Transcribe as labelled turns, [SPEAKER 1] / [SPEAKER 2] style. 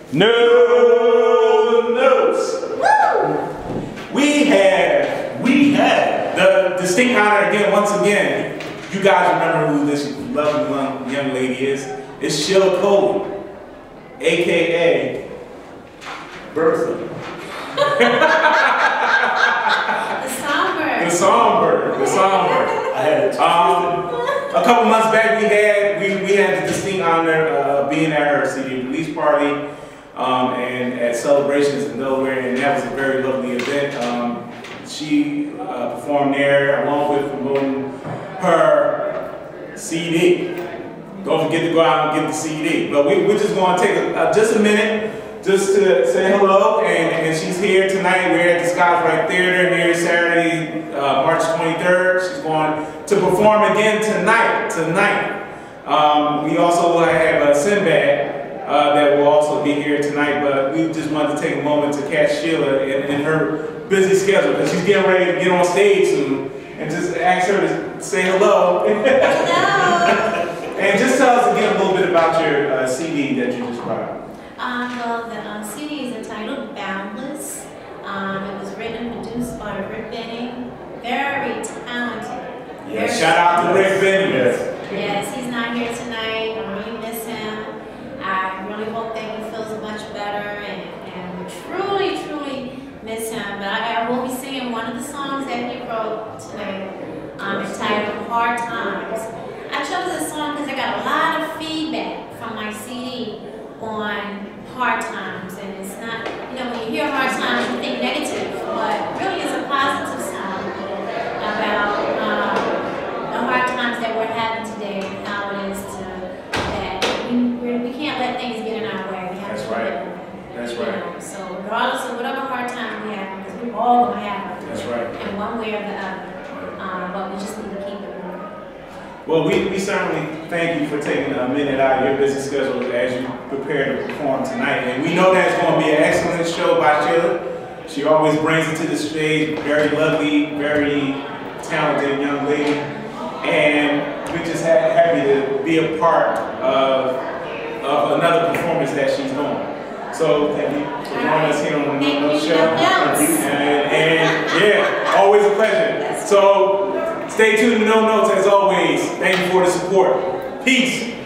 [SPEAKER 1] No notes. We have the distinct honor again, once again. You guys remember who this lovely young lady is? It's Sheila Coley, aka Bertha. The songbird. I had it. A couple months back, we had the distinct honor of being at her CD release party and at Celebrations in Delaware, and that was a very lovely event. She performed there along with promoting her CD. Don't forget to go out and get the CD. But we're just going to take just a minute just to say hello, and she's here tonight. We're at the Scotts Rite Theater here Saturday, March 23rd. She's going to perform again tonight. We also have Sinbad that will also be here tonight, but we just wanted to take a moment to catch Sheila in her busy schedule, because she's getting ready to get on stage soon, and just ask her to say hello.
[SPEAKER 2] Hello.
[SPEAKER 1] And just tell us again a little bit about your CD that you just brought out.
[SPEAKER 2] Well, the CD is entitled Boundless. It was written and produced by Rick Benning. Very talented.
[SPEAKER 1] Yeah, shout out to Rick Benning.
[SPEAKER 2] Yes, he's not here tonight. I really miss him. I really hope that he feels much better, and we truly miss him. But I will be singing one of the songs that he wrote tonight, entitled Hard Times. I chose this song because I got a lot of feedback from my CD on hard times, and it's not, when you hear hard times you think negative, but really it's a positive song about the hard times that we're having today, and how it is that we can't let things get in our way. We have
[SPEAKER 1] That's right.
[SPEAKER 2] So regardless of whatever hard time we have, because we're all going to have it.
[SPEAKER 1] That's right.
[SPEAKER 2] In one way or the other. But we just need to keep it moving.
[SPEAKER 1] Well, we certainly thank you for taking a minute out of your busy schedule as you prepare to perform tonight. And we know that's going to be an excellent show by Sheila. She always brings it to the stage, very lovely, very talented young lady. And we're just happy to be a part of another performance that she's doing. So thank you for joining us here on the No Notes Show. And yeah, always a pleasure. So stay tuned to No Notes as always. Thank you for the support. Peace.